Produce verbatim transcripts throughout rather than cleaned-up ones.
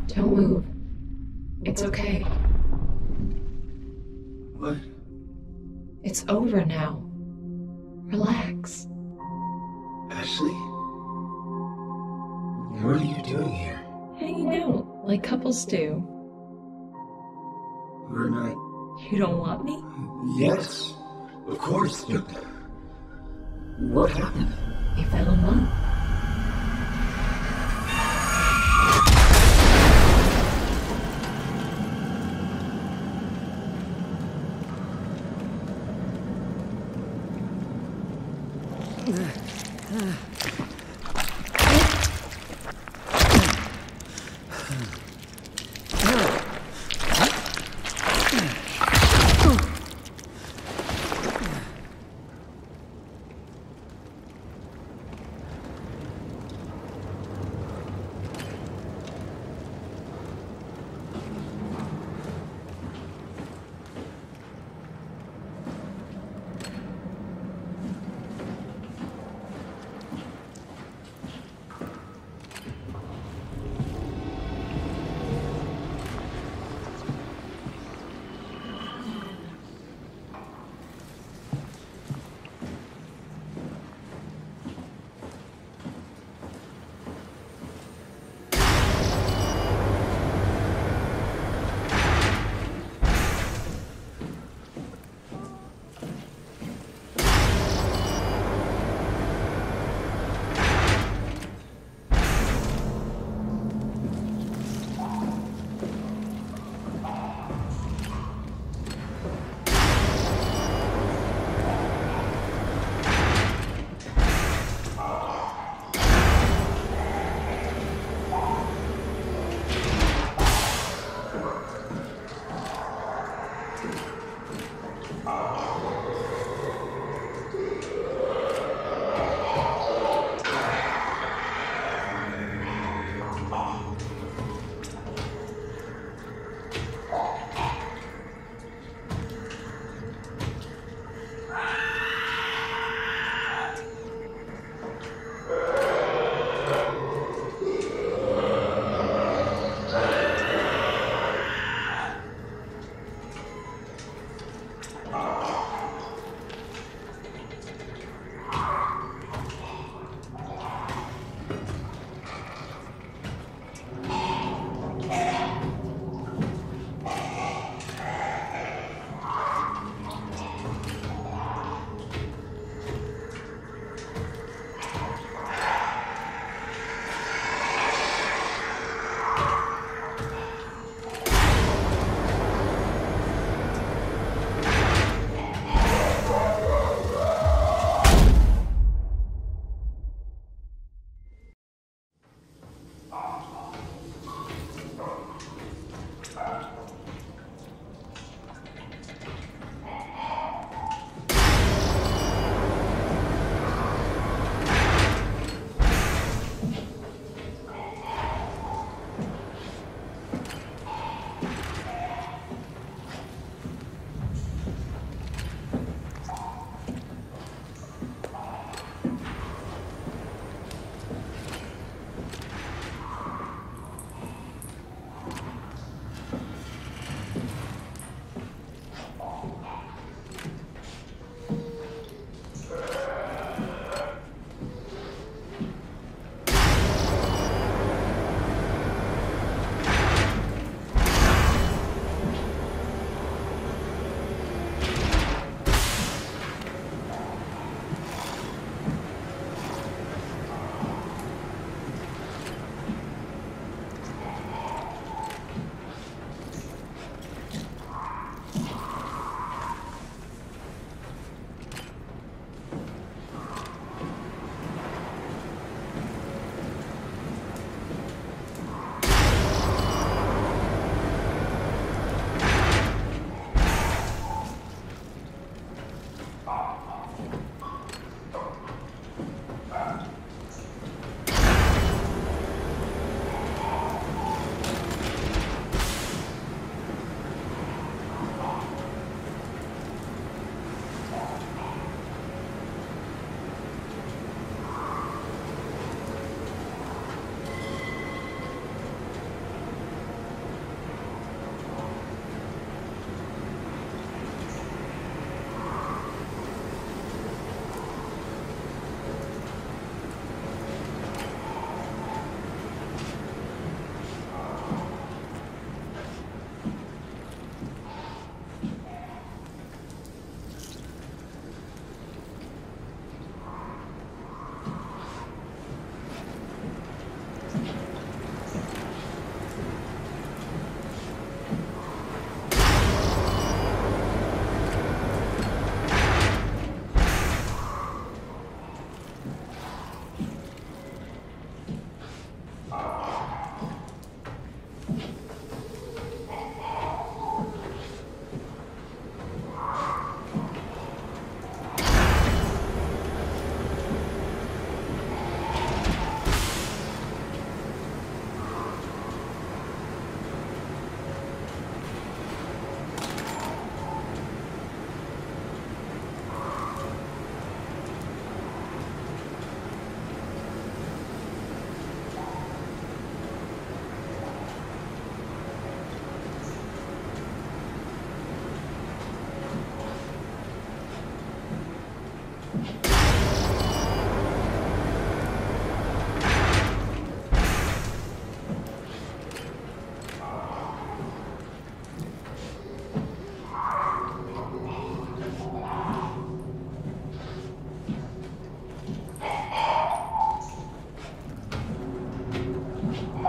Don't move. It's okay. What? It's over now. Relax. Ashley? What are you doing here? Hanging out, like couples do. We're not... You don't want me? Yes, of course, but... What happened? You fell in love.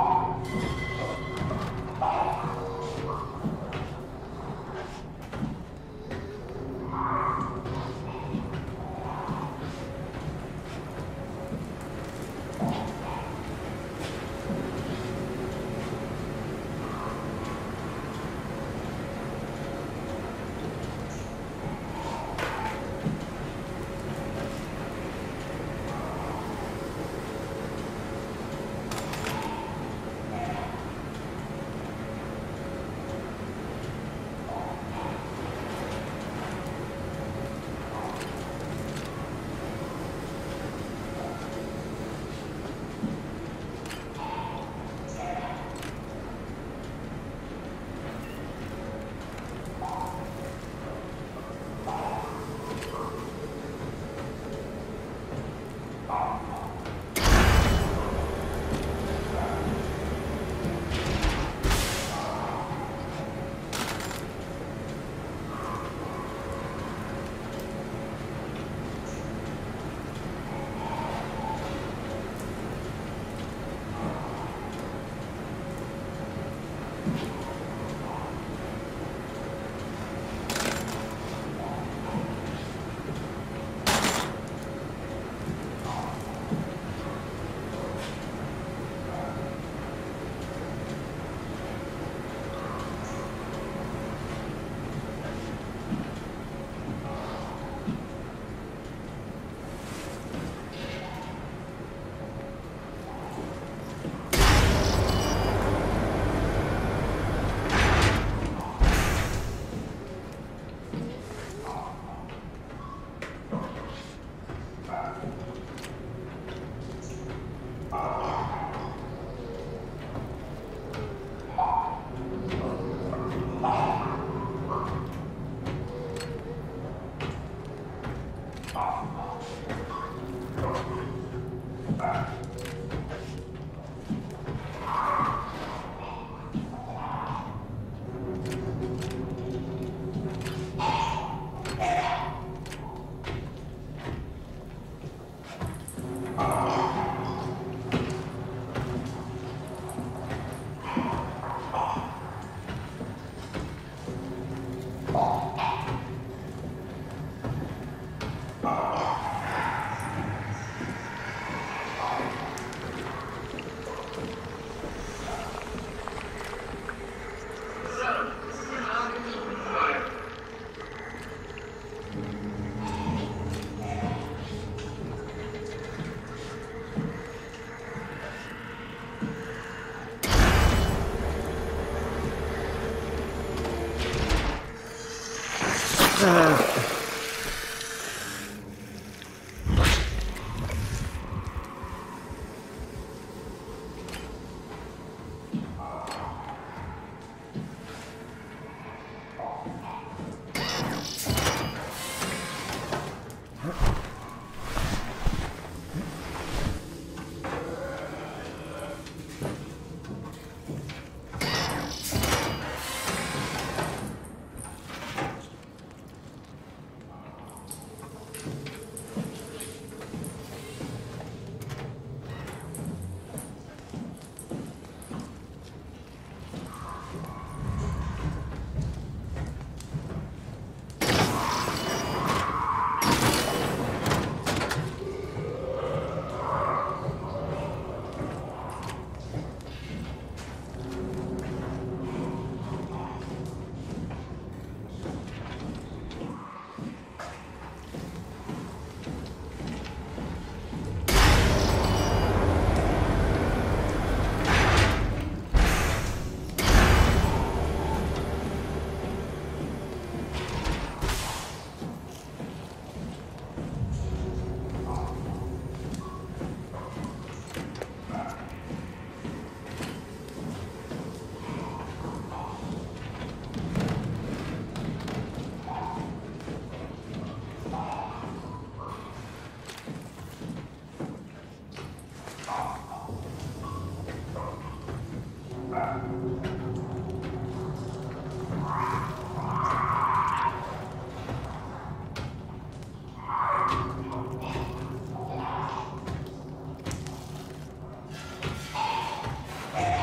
Yeah.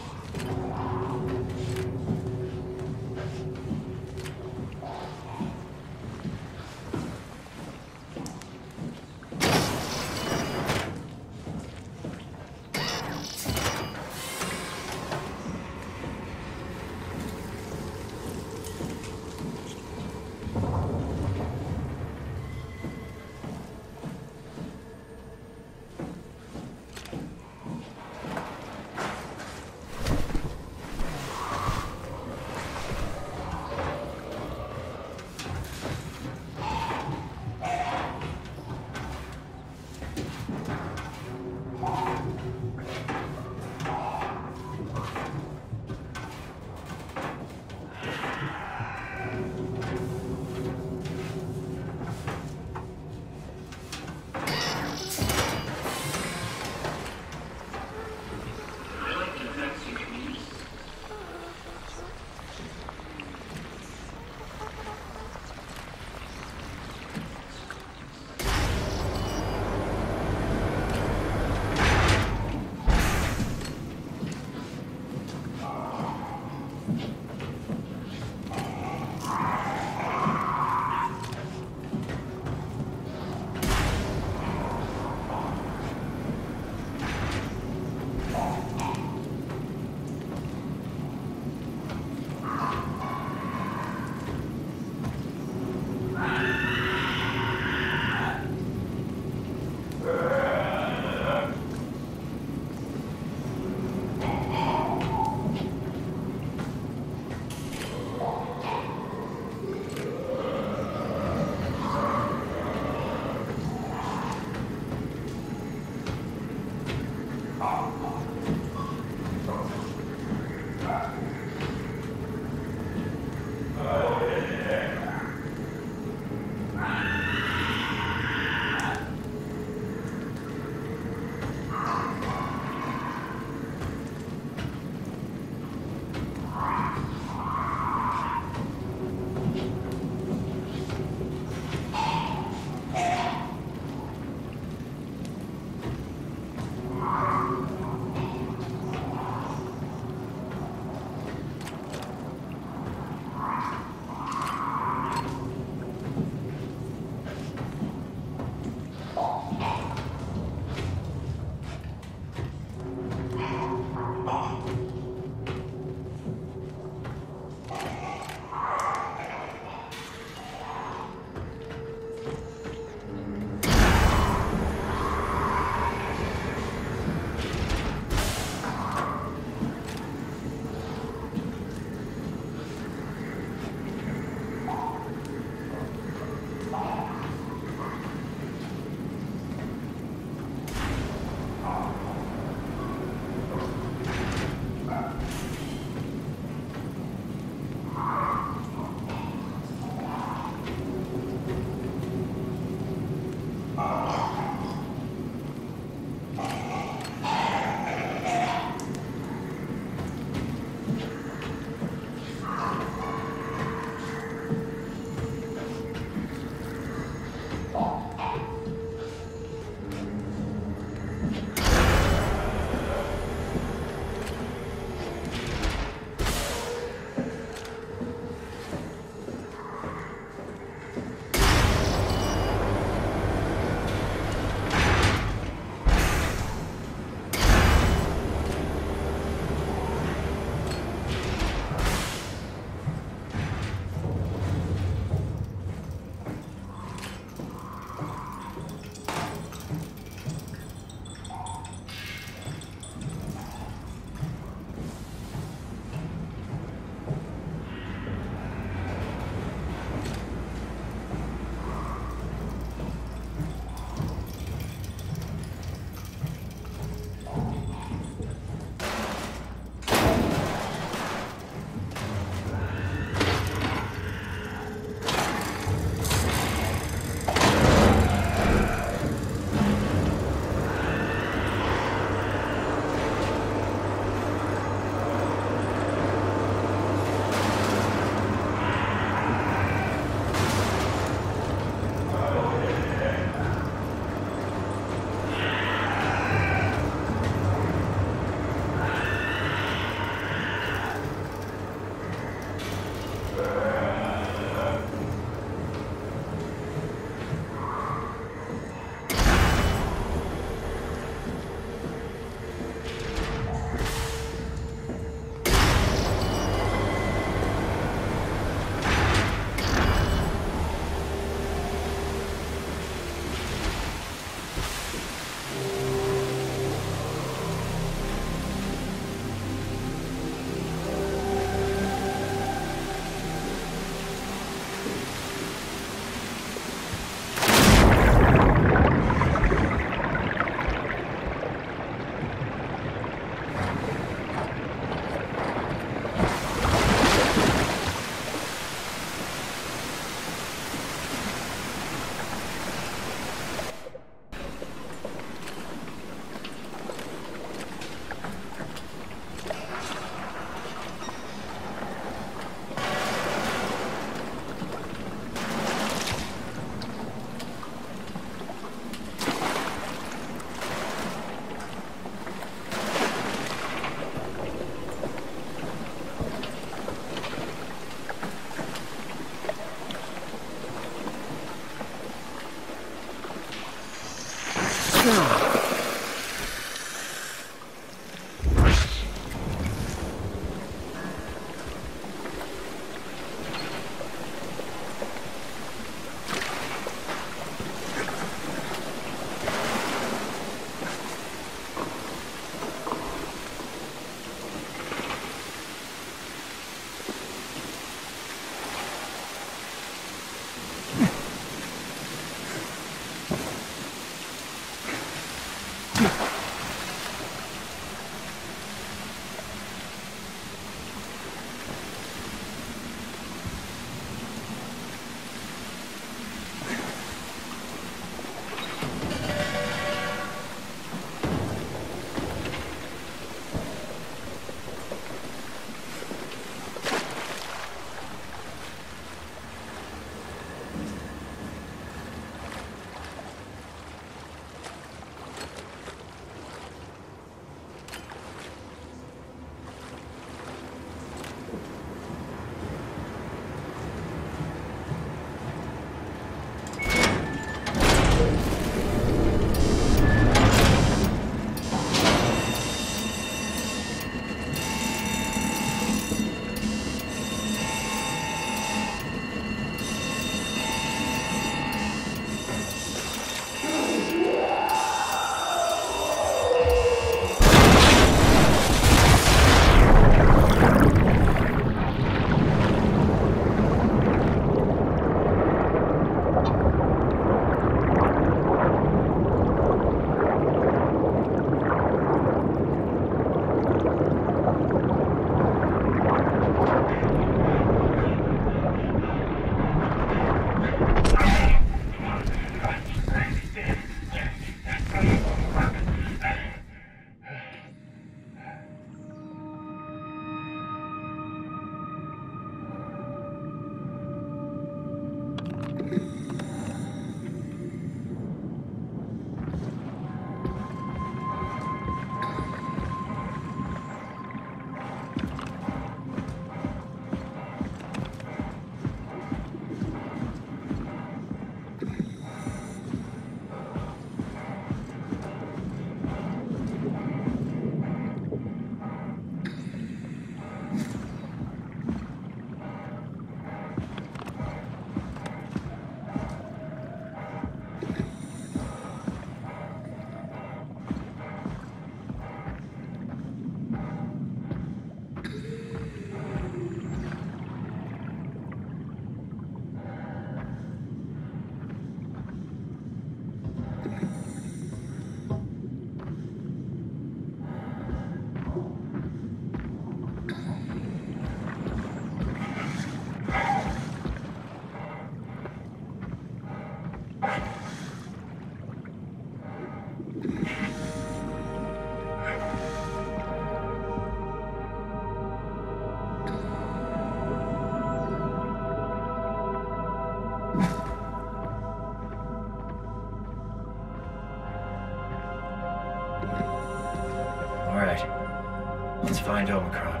find Omicron.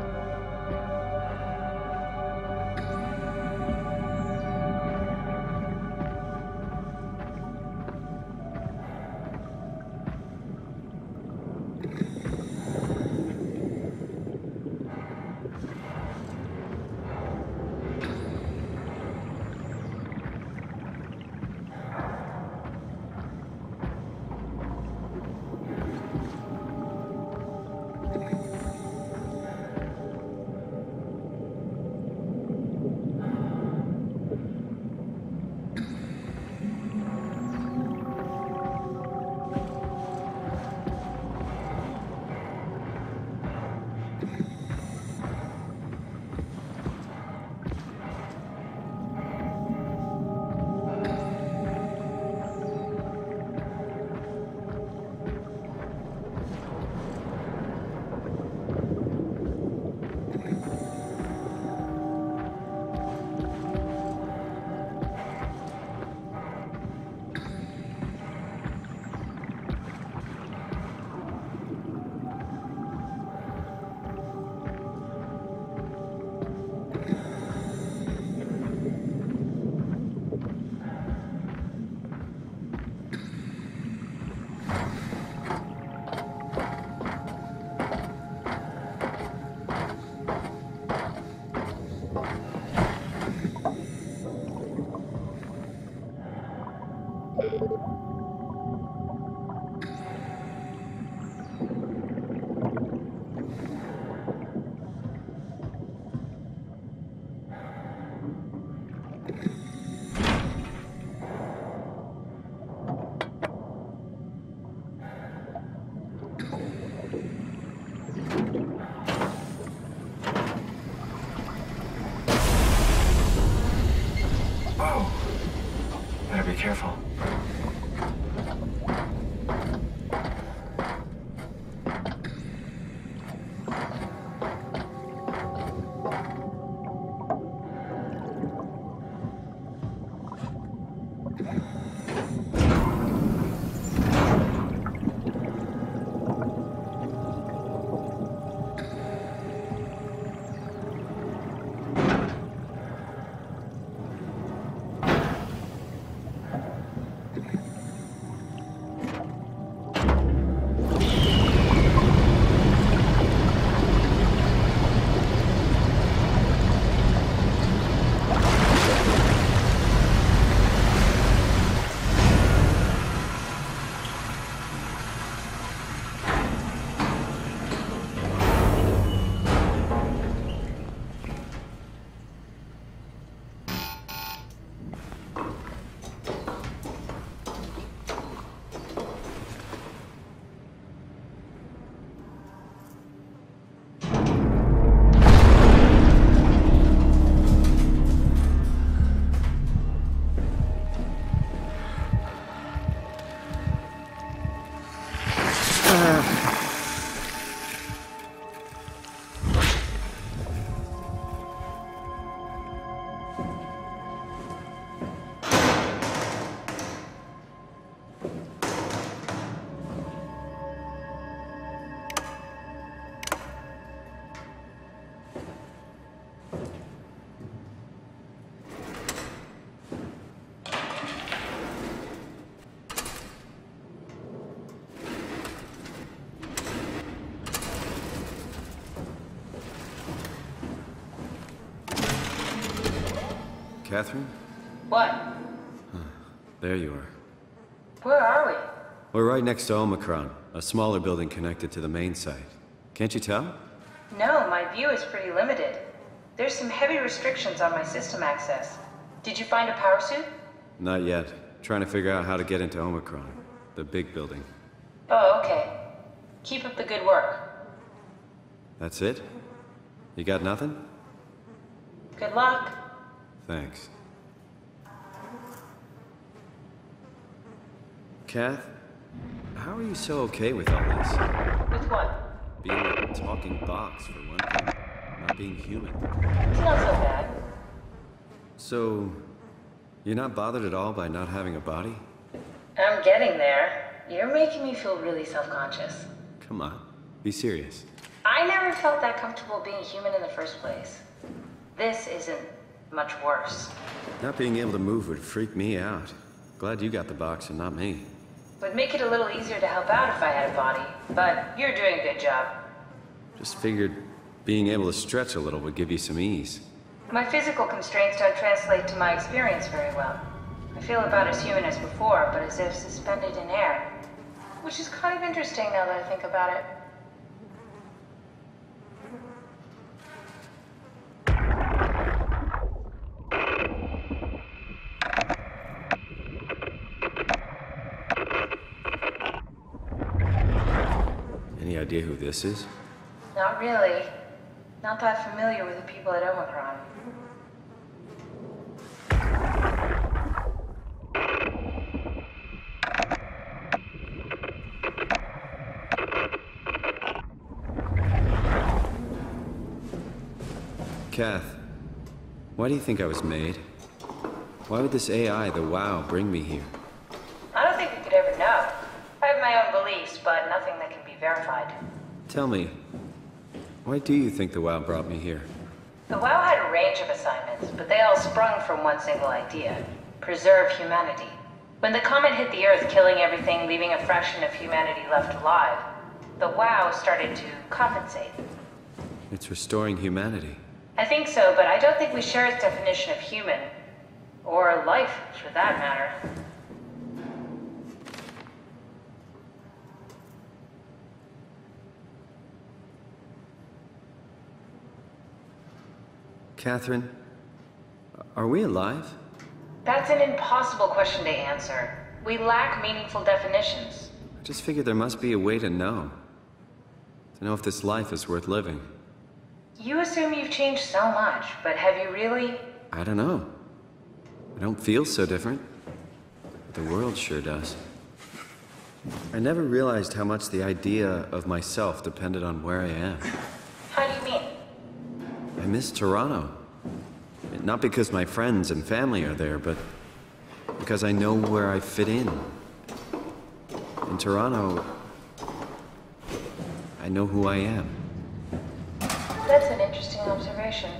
Be careful. Catherine? What? Huh. There you are. Where are we? We're right next to Omicron, a smaller building connected to the main site. Can't you tell? No, my view is pretty limited. There's some heavy restrictions on my system access. Did you find a power suit? Not yet. Trying to figure out how to get into Omicron, the big building. Oh, okay. Keep up the good work. That's it? You got nothing? Good luck. Thanks. Kath, how are you so okay with all this? With what? Being a talking box, for one thing. Not being human. It's not so bad. So, you're not bothered at all by not having a body? I'm getting there. You're making me feel really self-conscious. Come on, be serious. I never felt that comfortable being human in the first place. This isn't much worse. Not being able to move would freak me out. Glad you got the box and not me. Would make it a little easier to help out if I had a body, but you're doing a good job. Just figured being able to stretch a little would give you some ease. My physical constraints don't translate to my experience very well. I feel about as human as before, but as if suspended in air. Which is kind of interesting now that I think about it. Any idea who this is? Not really. Not that familiar with the people at Omicron. Kath, why do you think I was made? Why would this A I, the WoW, bring me here? I don't think we could ever know. I have my own beliefs, but nothing that can be verified. Tell me, why do you think the WoW brought me here? The WoW had a range of assignments, but they all sprung from one single idea: preserve humanity. When the comet hit the Earth, killing everything, leaving a fraction of humanity left alive, the WoW started to compensate. It's restoring humanity. I think so, but I don't think we share its definition of human. Or life, for that matter. Catherine, are we alive? That's an impossible question to answer. We lack meaningful definitions. I just figured there must be a way to know. To know if this life is worth living. You assume you've changed so much, but have you really? I don't know. I don't feel so different. But the world sure does. I never realized how much the idea of myself depended on where I am. How do you mean? I miss Toronto. Not because my friends and family are there, but because I know where I fit in. In Toronto, I know who I am. That's an interesting observation.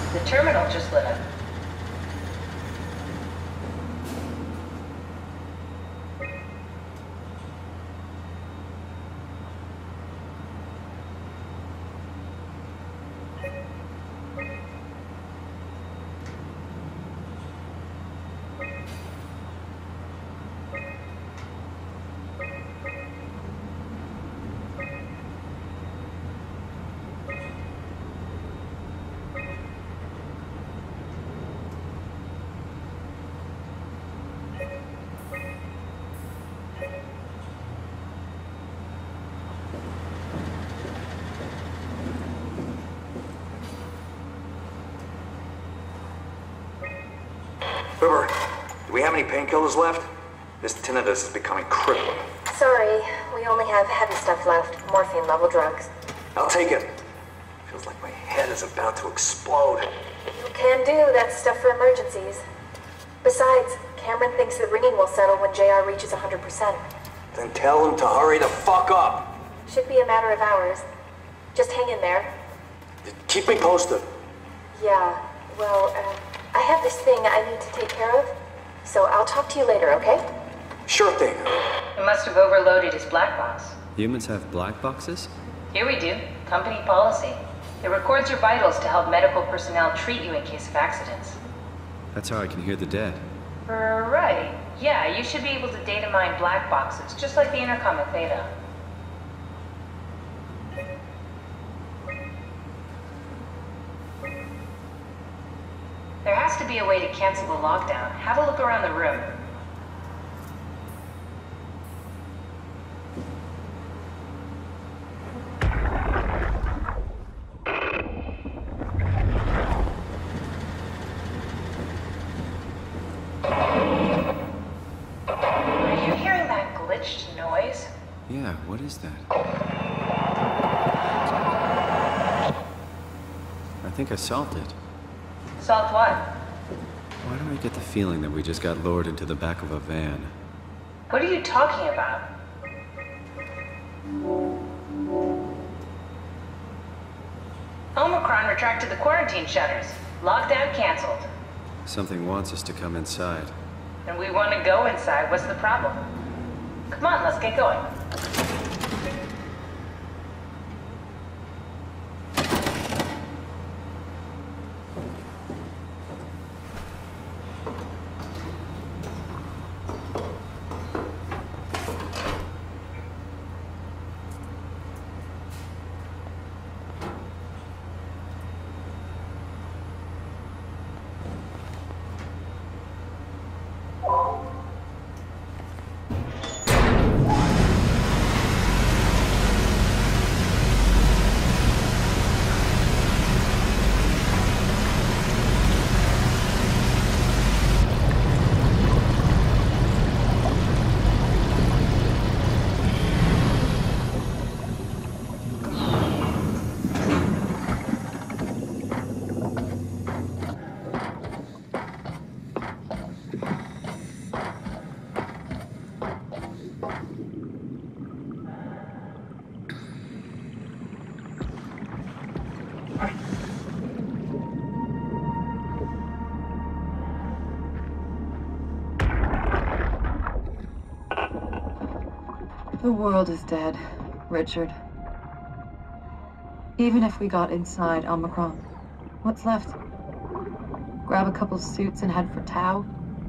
The terminal just lit up. River, do we have any painkillers left? This tinnitus is becoming crippling. Sorry, we only have heavy stuff left. Morphine level drugs. I'll take it. Feels like my head is about to explode. You can do. That's stuff for emergencies. Besides, Cameron thinks the ringing will settle when J R reaches one hundred percent. Then tell him to hurry the fuck up. Should be a matter of hours. Just hang in there. Keep me posted. Yeah, well, um, I have this thing I need to take care of, so I'll talk to you later, okay? Sure thing. It must have overloaded his black box. Humans have black boxes? Here we do. Company policy. It records your vitals to help medical personnel treat you in case of accidents. That's how I can hear the dead. Right. Yeah, you should be able to data mine black boxes, just like the intercom at Theta. There has to be a way to cancel the lockdown. Have a look around the room. Are you hearing that glitched noise? Yeah, what is that? I think I solved it. Solved what? Why do I get the feeling that we just got lured into the back of a van? What are you talking about? Omicron retracted the quarantine shutters. Lockdown canceled. Something wants us to come inside. And we want to go inside. What's the problem? Come on, let's get going. The world is dead, Richard. Even if we got inside Omicron, what's left? Grab a couple suits and head for Tau?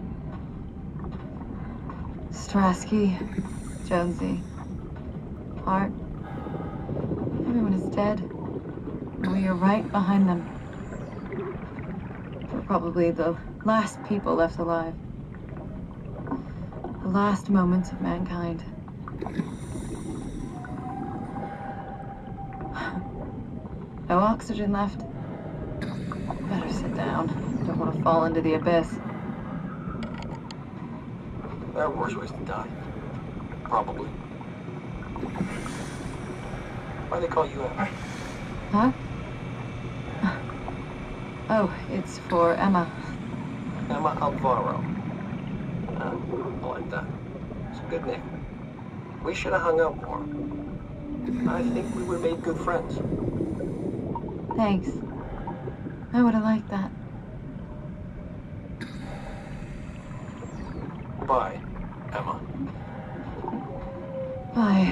Strasky, Jonesy, Hart. Everyone is dead. And we are right behind them. We're probably the last people left alive. The last moments of mankind. No oxygen left. Better sit down. Don't want to fall into the abyss. There are worse ways to die. Probably. Why do they call you Emma? Huh? Oh, it's for Emma. Emma Alvaro. Uh, I like that. It's a good name. We should have hung out more. I think we would have made good friends. Thanks. I would have liked that. Bye, Emma. Bye.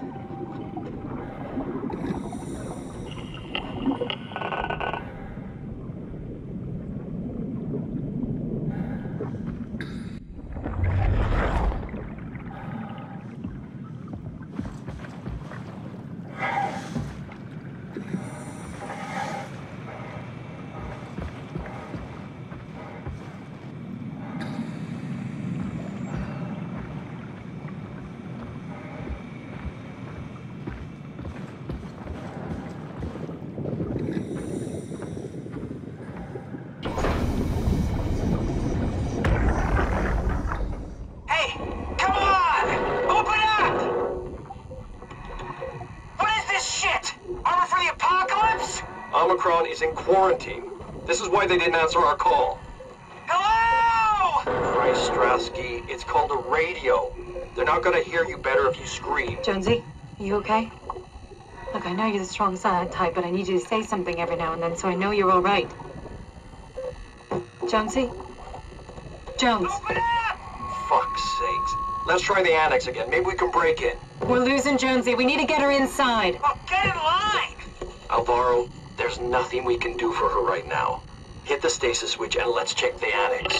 Omicron is in quarantine. This is why they didn't answer our call. Hello! Christ, Strasky, it's called a radio. They're not gonna hear you better if you scream. Jonesy, you okay? Look, I know you're the strong silent type, but I need you to say something every now and then so I know you're all right. Jonesy? Jones? Open up! Fuck's sakes. Let's try the annex again. Maybe we can break in. We're losing Jonesy. We need to get her inside. Oh, get in line! Alvaro, there's nothing we can do for her right now. Hit the stasis switch and let's check the annex.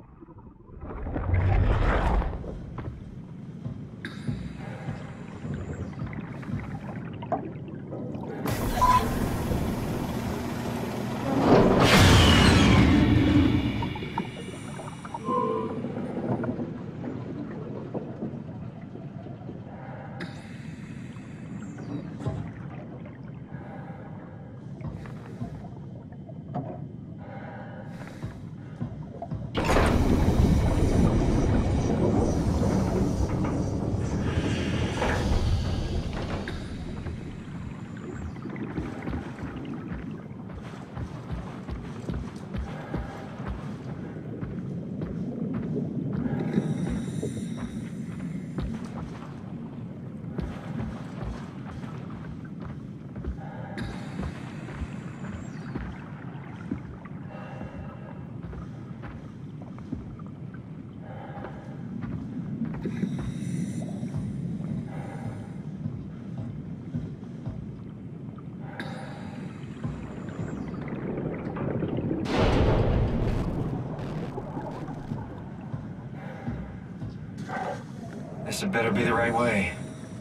This had better be the right way.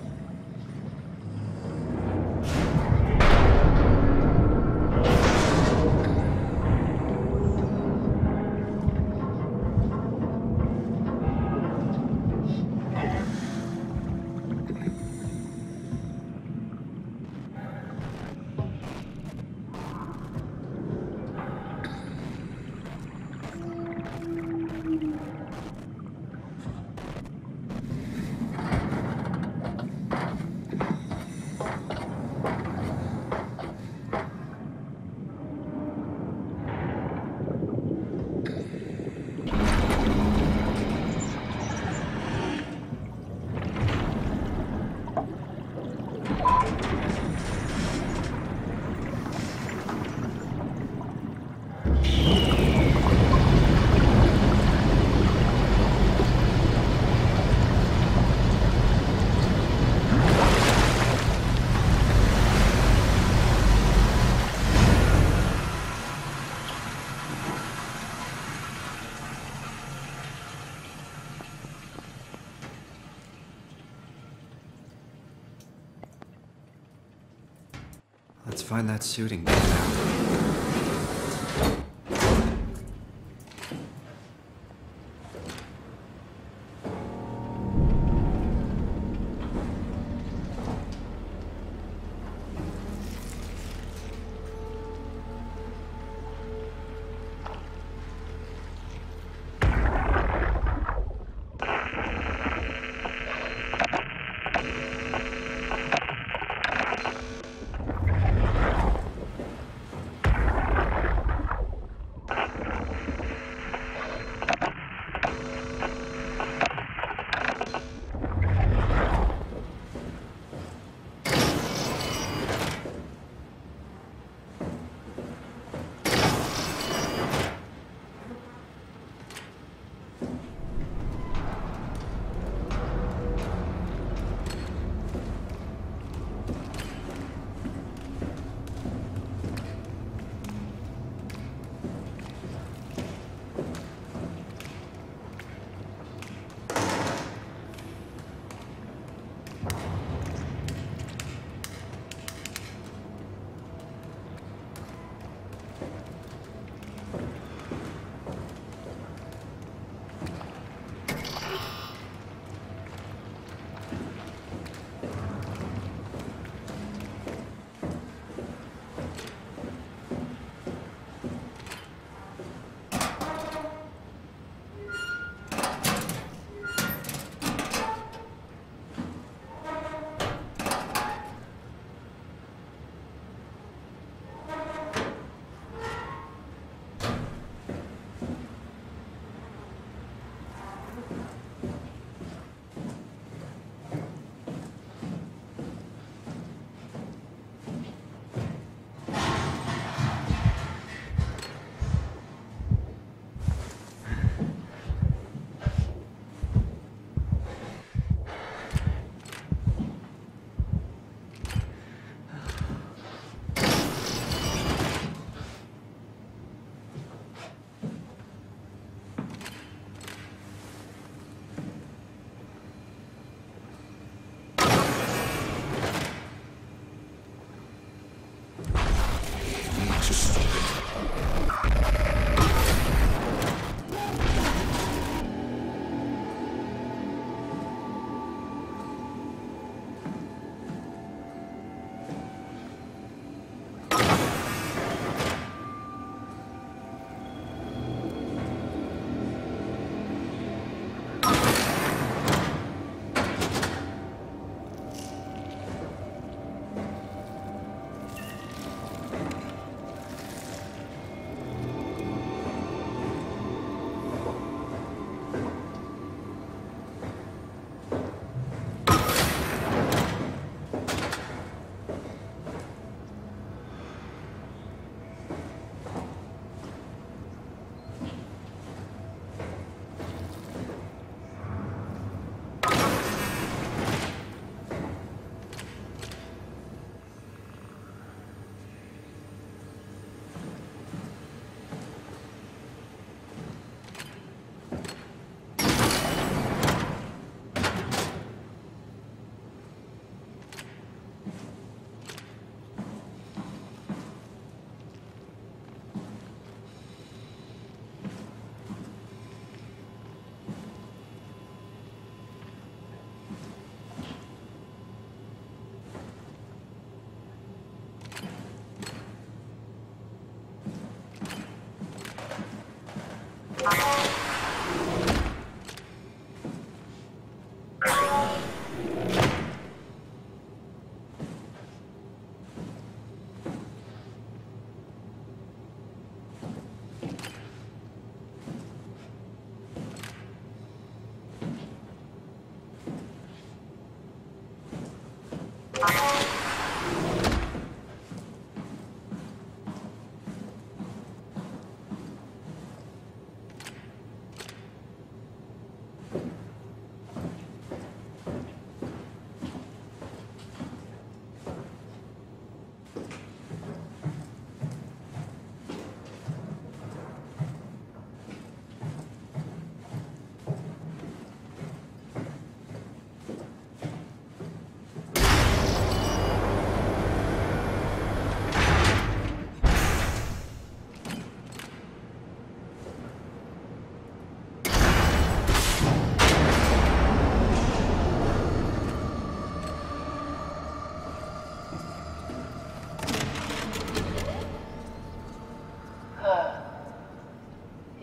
Let's find that suit and get it out.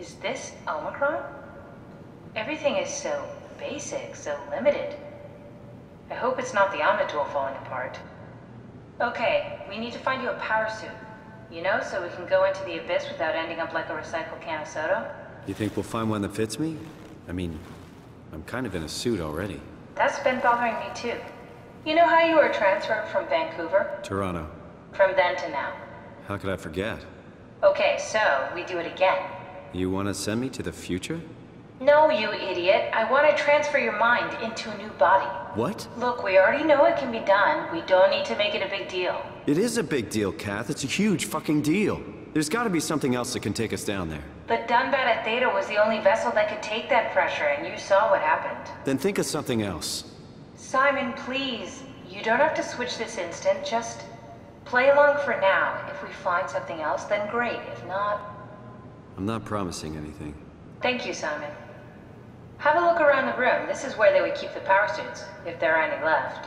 Is this Omicron? Everything is so basic, so limited. I hope it's not the Omnitool falling apart. Okay, we need to find you a power suit. You know, so we can go into the abyss without ending up like a recycled can of soda. You think we'll find one that fits me? I mean, I'm kind of in a suit already. That's been bothering me too. You know how you were transferred from Vancouver? Toronto. From then to now. How could I forget? Okay, so we do it again. You want to send me to the future? No, you idiot. I want to transfer your mind into a new body. What? Look, we already know it can be done. We don't need to make it a big deal. It is a big deal, Kath. It's a huge fucking deal. There's got to be something else that can take us down there. But Dunbat at Theta was the only vessel that could take that pressure, and you saw what happened. Then think of something else. Simon, please. You don't have to switch this instant. Just play along for now. If we find something else, then great. If not... I'm not promising anything. Thank you, Simon. Have a look around the room. This is where they would keep the power suits, if there are any left.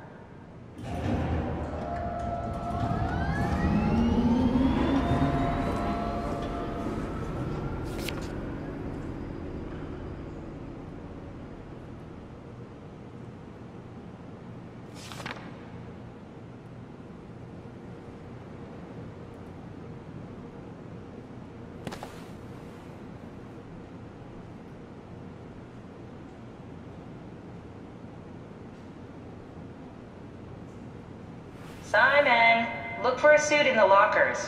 Simon, look for a suit in the lockers.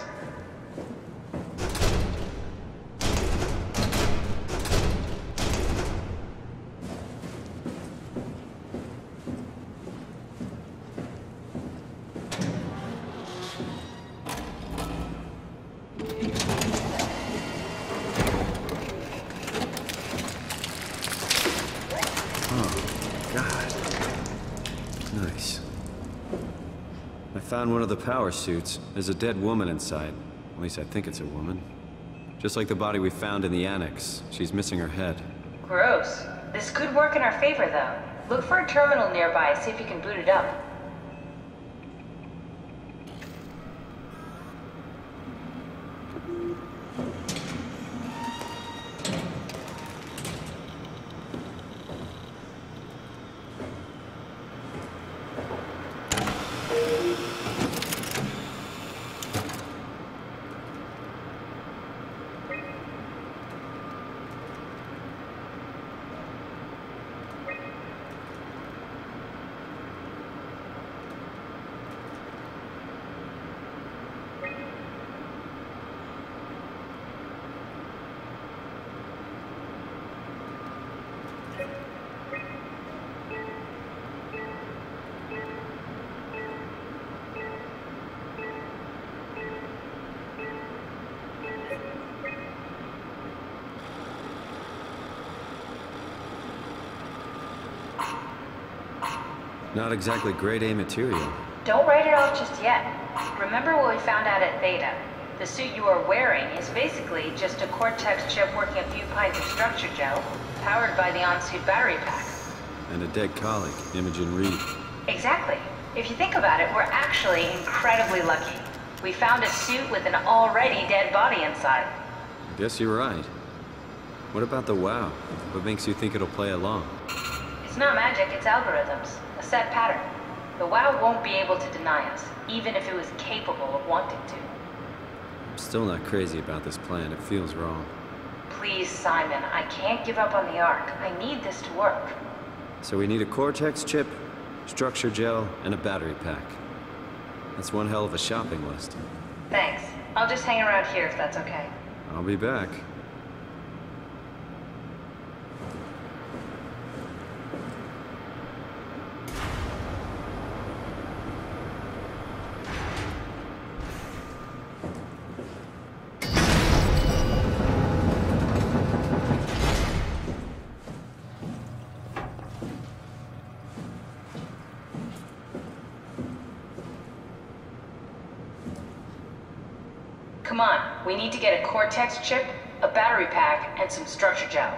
Oh, God. Nice. I found one of the power suits. There's a dead woman inside. At least I think it's a woman. Just like the body we found in the annex. She's missing her head. Gross. This could work in our favor, though. Look for a terminal nearby, see if you can boot it up. Not exactly grade A material. Don't write it off just yet. Remember what we found out at Theta? The suit you are wearing is basically just a Cortex chip working a few pints of structure gel, powered by the on-suit battery pack. And a dead colleague, Imogen Reed. Exactly. If you think about it, we're actually incredibly lucky. We found a suit with an already dead body inside. I guess you're right. What about the WoW? What makes you think it'll play along? It's not magic, it's algorithms. A set pattern. The WoW won't be able to deny us, even if it was capable of wanting to. I'm still not crazy about this plan. It feels wrong. Please, Simon, I can't give up on the Ark. I need this to work. So we need a Cortex chip, structure gel, and a battery pack. That's one hell of a shopping list. Thanks. I'll just hang around here if that's okay. I'll be back. Come on, we need to get a Cortex chip, a battery pack, and some structure gel.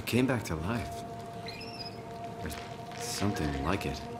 It came back to life. Or something like it.